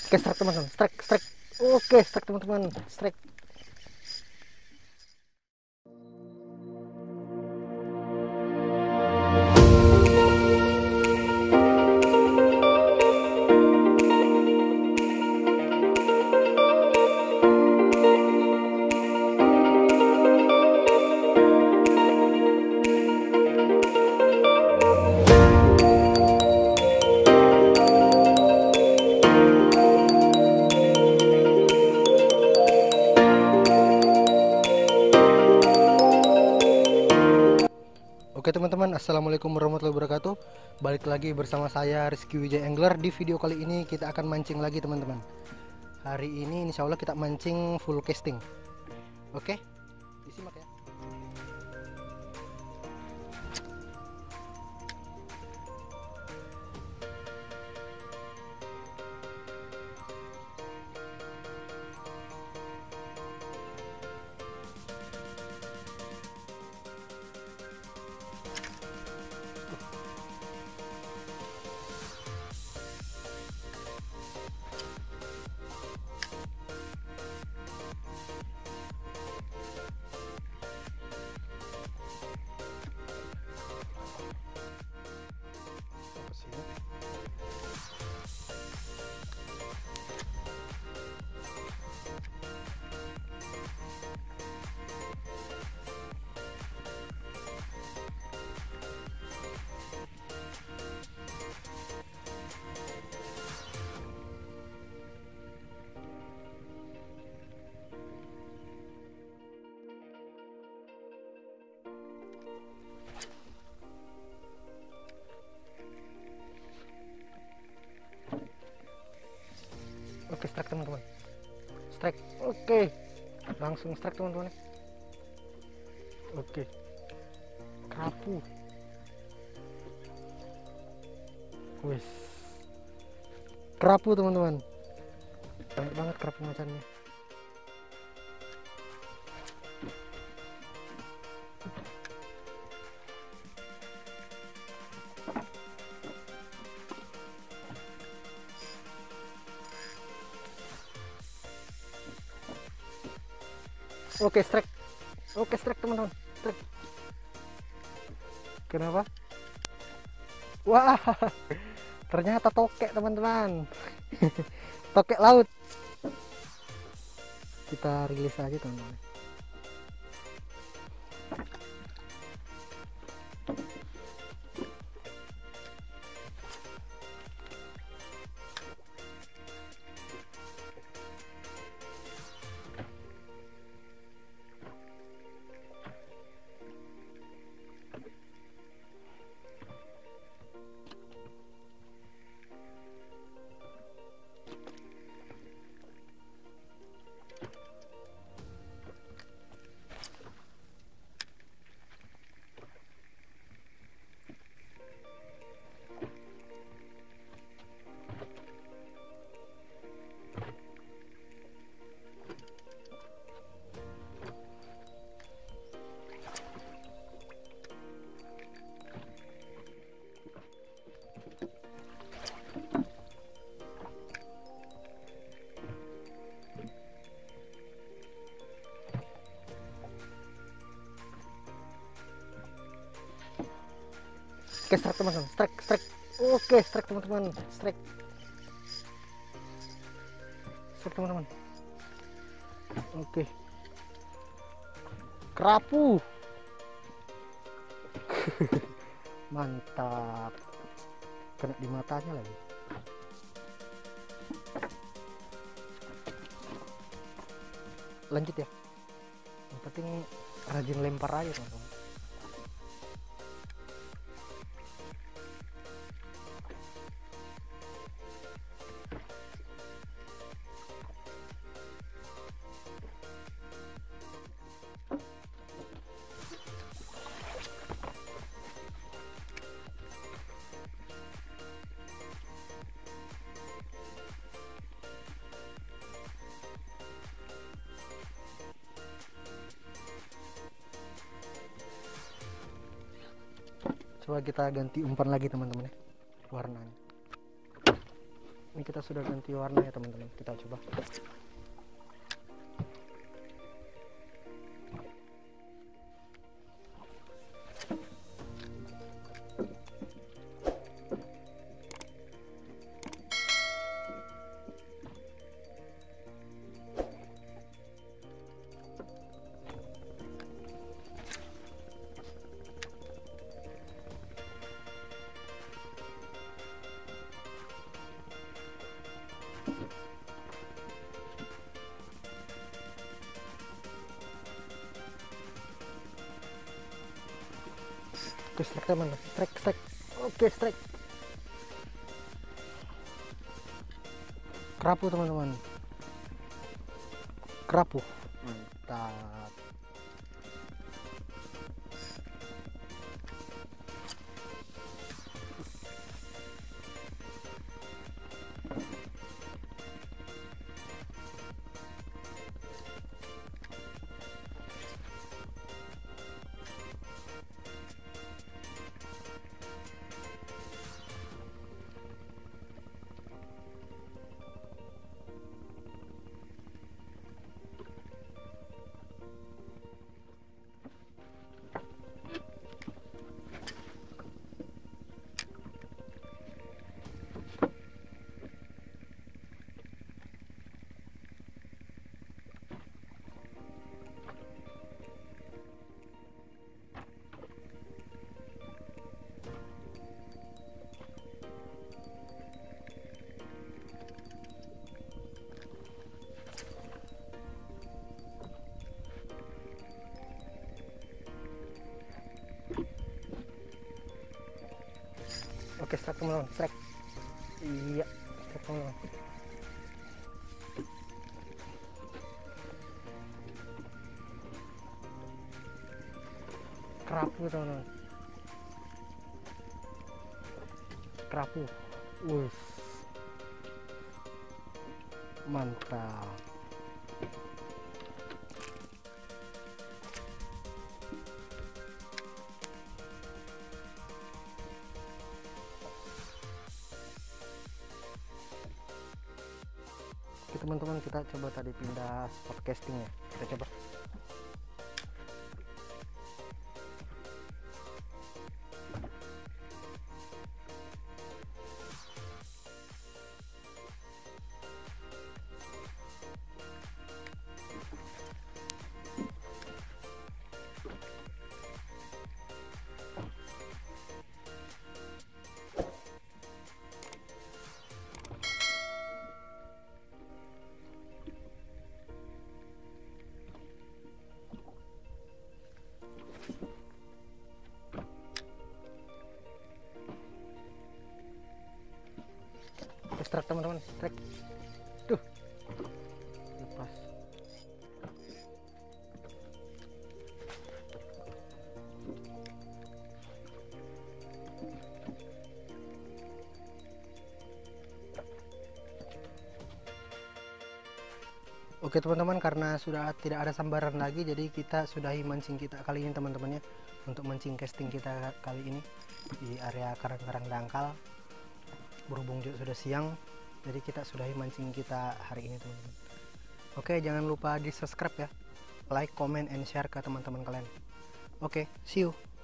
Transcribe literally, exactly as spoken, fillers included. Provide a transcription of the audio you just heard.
Oke, strike teman-teman, strike, strike. Oke, strike teman-teman, strike. Oke teman-teman, assalamualaikum warahmatullahi wabarakatuh. Balik lagi bersama saya Rizky Wijaya Angler. Di video kali ini kita akan mancing lagi teman-teman. Hari ini insya Allah kita mancing full casting. Oke, disimak ya. Oke, strike teman-teman, strike. Oke, langsung strike teman-teman. Oke, kerapu. Wes, kerapu teman-teman, banyak banget kerapu macannya. Oke, strike. Oke, strike teman-teman, strike. Kenapa? Wah, ternyata tokek teman-teman. Tokek laut. Kita rilis aja teman-teman. Oke, strike teman-teman, strike, strike. Oke, strike teman-teman, strike. Strike teman-teman. Oke. Kerapu. Mantap. Kena di matanya lagi. Lanjut ya. Yang penting rajin lempar aja teman-teman. Coba kita ganti umpan lagi teman-teman ya, warnanya. Ini kita sudah ganti warna ya teman-teman, kita coba. Oke, strike teman, strike, strike. Oke, strike. Kerapu teman-teman. Kerapu. Mantap. Oke, strike teman-teman, strike. Iya, strike teman-teman. Kerapu teman-teman. Kerapu. Wih. Mantap. Oke teman-teman, kita coba tadi pindah spot casting ya, kita coba. Strike teman-teman, strike. Tuh, lepas. Oke teman-teman, karena sudah tidak ada sambaran lagi, jadi kita sudahi mancing kita kali ini teman-temannya. Untuk mancing casting kita kali ini di area karang-karang dangkal. Berhubung juga sudah siang, jadi kita sudahi mancing kita hari ini teman-teman. Oke, jangan lupa di subscribe ya, like, comment, and share ke teman-teman kalian. Oke, see you.